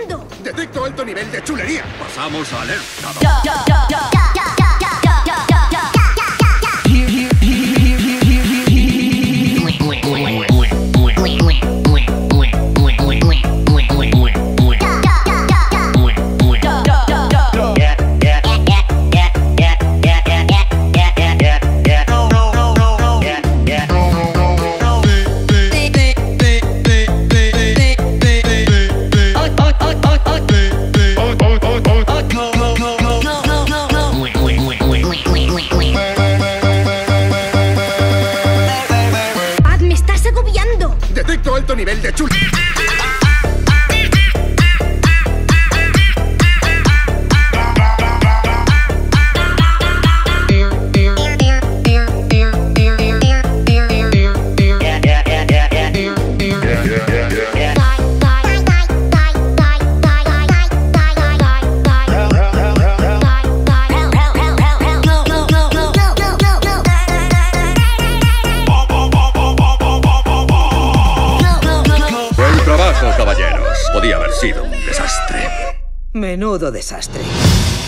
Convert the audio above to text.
agobiando. Detecto alto nivel de chulería. Pasamos a alerta. Detecto alto nivel de chulería. Caballeros, podía haber sido un desastre. Menudo desastre.